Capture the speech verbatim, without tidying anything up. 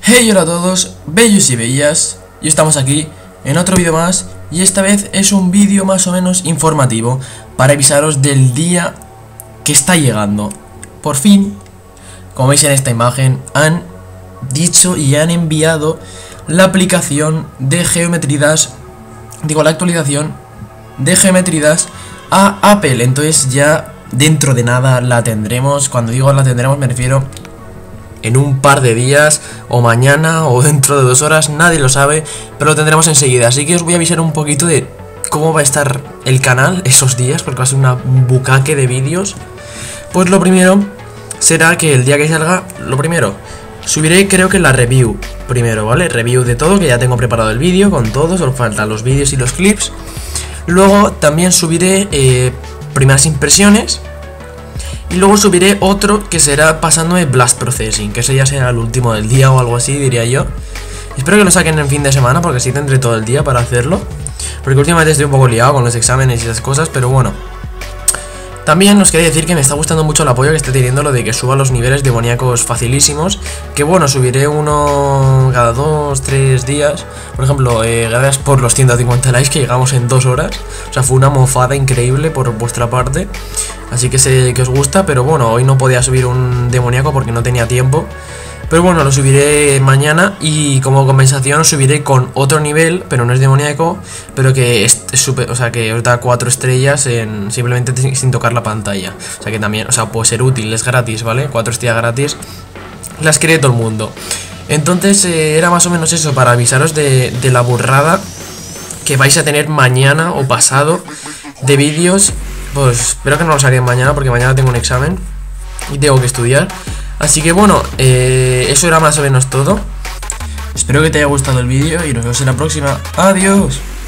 Hey, hola a todos, bellos y bellas, y estamos aquí en otro vídeo más, y esta vez es un vídeo más o menos informativo para avisaros del día que está llegando. Por fin, como veis en esta imagen, han dicho y han enviado la aplicación de Geometry Dash, digo la actualización de Geometry Dash a Apple. Entonces ya dentro de nada la tendremos. Cuando digo la tendremos me refiero en un par de días, o mañana, o dentro de dos horas, nadie lo sabe, pero lo tendremos enseguida. Así que os voy a avisar un poquito de cómo va a estar el canal esos días, porque va a ser una bucaque de vídeos. Pues lo primero será que el día que salga, lo primero, subiré creo que la review primero, ¿vale? Review de todo, que ya tengo preparado el vídeo con todo, solo faltan los vídeos y los clips. Luego también subiré eh, primeras impresiones. Y luego subiré otro que será pasándome Blast Processing, que ese ya será el último del día o algo así, diría yo. Espero que lo saquen en fin de semana, porque así tendré todo el día para hacerlo. Porque últimamente estoy un poco liado con los exámenes y esas cosas, pero bueno. También os quería decir que me está gustando mucho el apoyo que esté teniendo lo de que suba los niveles demoníacos facilísimos. Que bueno, subiré uno cada dos, tres días. Por ejemplo, eh, gracias por los ciento cincuenta likes que llegamos en dos horas. O sea, fue una mofada increíble por vuestra parte. Así que sé que os gusta, pero bueno, hoy no podía subir un demoníaco porque no tenía tiempo. Pero bueno, lo subiré mañana y como compensación subiré con otro nivel, pero no es demoníaco, pero que es, es super, o sea, que os da cuatro estrellas en, simplemente sin tocar la pantalla. O sea que también, o sea, puede ser útil, es gratis, ¿vale? Cuatro estrellas gratis, las quiere todo el mundo. Entonces eh, era más o menos eso, para avisaros de, de la burrada que vais a tener mañana o pasado de vídeos. Pues espero que no los harían mañana, porque mañana tengo un examen y tengo que estudiar. Así que bueno, eh, eso era más o menos todo. Espero que te haya gustado el vídeo y nos vemos en la próxima. Adiós.